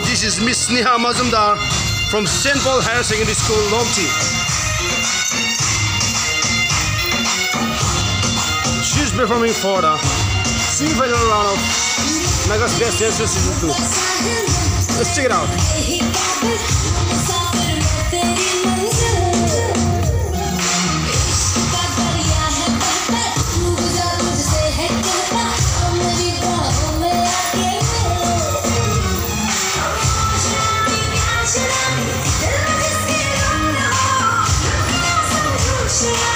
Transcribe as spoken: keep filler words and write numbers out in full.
this is Miss Neha Mazumdar from Saint Paul Higher Secondary School, Lomchi. She's performing for the semi-final round of Naga's Best Dancer Season two. Let's check it out. Yeah.